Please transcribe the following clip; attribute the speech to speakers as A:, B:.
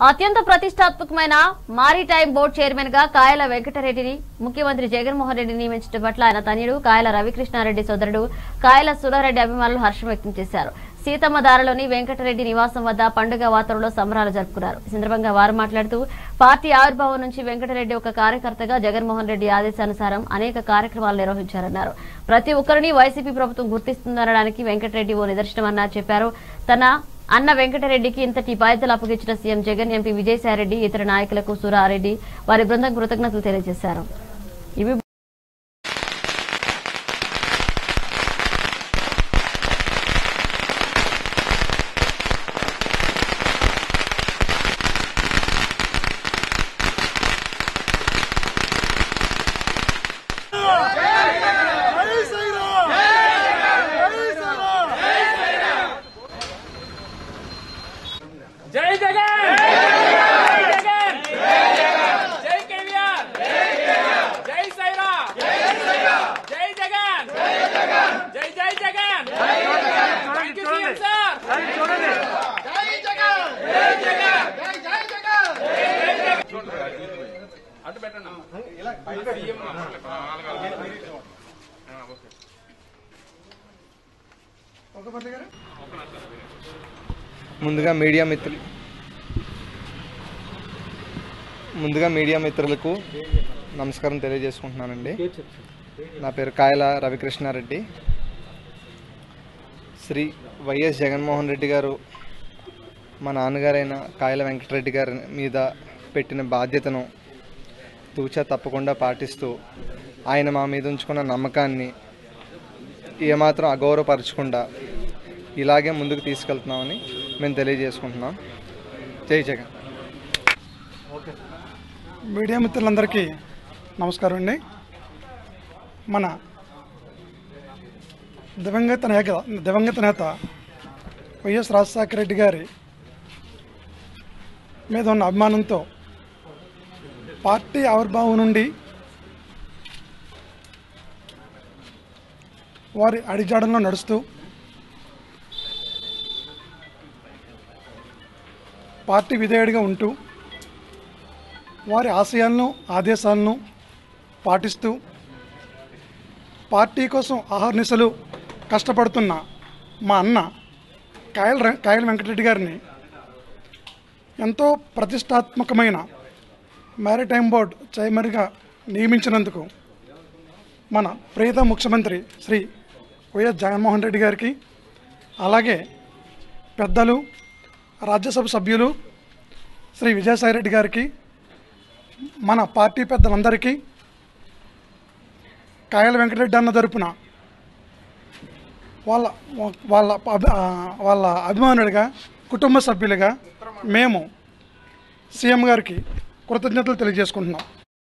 A: అత్యంత ప్రతిష్టాత్మకమైన maritime board chairman గా కాయల వెంకటరెడ్డిని ముఖ్యమంత్రి జగన్మోహన్ రెడ్డి నియమించడం పట్ల ఆయన తనయుడు కాయల రవికృష్ణారెడ్డి సోదరుడు కాయల సుధారెడ్డి అభిమానులు హర్షం వ్యక్తం చేశారు. సీతమ్మ దారిలోని వెంకటరెడ్డి నివాసం వద్ద పండుగ వాతావరణంలో సంబరాలు జరుపుకున్నారు. ఈ సందర్భంగా వారు మాట్లాడుతూ పార్టీ ఆవిర్భావం నుంచి వెంకటరెడ్డి ఒక కార్యకర్తగా జగన్మోహన్ రెడ్డి ఆదేశానుసారం అనేక కార్యక్రమాలు నిర్వహించారన్నారు. ప్రతి ఒక్కరిని వైసీపీ ప్రభుత్వం గుర్తిస్తుందనడానికి వెంకటరెడ్డి ఓ నిదర్శనమన్నారు చెప్పారు. తన అన్న వెంకటరెడ్డికి ఇంతటి బాధ్యతలు అప్పగించిన సీఎం జగన్, ఎంపీ విజయసాయిరెడ్డి, ఇతర నాయకులకు సురారెడ్డి వారి బృందం కృతజ్ఞతలు తెలియజేశారు.
B: జై జగన్ జై జగన్ జై కేవీఆర్ జై సాయిరామ్ జై జగన్ జై జై Jagan thank you CM sir జై జగన్ జై జగన్ జై జగన్ అటు పెట్టండి ఇలా సీఎం
C: ముందుగా మీడియా మిత్రులకు నమస్కారం తెలియజేసుకుంటున్నానండి. నా పేరు కాయల రవికృష్ణారెడ్డి. శ్రీ వైఎస్ జగన్మోహన్ రెడ్డి గారు మా నాన్నగారైన కాయల వెంకటరెడ్డి గారి మీద పెట్టిన బాధ్యతను తూచా తప్పకుండా పాటిస్తూ ఆయన మా మీద ఉంచుకున్న నమ్మకాన్ని ఏమాత్రం అగౌరవపరచకుండా ఇలాగే ముందుకు తీసుకెళ్తున్నామని మేము తెలియజేసుకుంటున్నాం. జై జగన్.
D: మీడియా మిత్రులందరికీ నమస్కారం అండి. మన దివంగత నేత వైఎస్ రాజశేఖర రెడ్డి గారి మీద ఉన్న అభిమానంతో పార్టీ ఆవిర్భావం నుండి వారి అడిజాడంలో నడుస్తూ పార్టీ విధేయుడిగా ఉంటూ వారి ఆశయాలను ఆదేశాలను పాటిస్తూ పార్టీ కోసం అహర్నిశలు కష్టపడుతున్న మా అన్న కాయల వెంకటరెడ్డి గారిని ఎంతో ప్రతిష్టాత్మకమైన మ్యారిటైమ్ బోర్డు చైర్మన్గా నియమించినందుకు మన ప్రియతమ ముఖ్యమంత్రి శ్రీ వైఎస్ జగన్మోహన్ రెడ్డి గారికి, అలాగే పెద్దలు రాజ్యసభ సభ్యులు శ్రీ విజయసాయిరెడ్డి గారికి, మన పార్టీ పెద్దలందరికీ, కాయల వెంకటరెడ్డి అన్న తరపున వాళ్ళ అభిమానులుగా, కుటుంబ సభ్యులుగా మేము సీఎం గారికి కృతజ్ఞతలు తెలియజేసుకుంటున్నాం.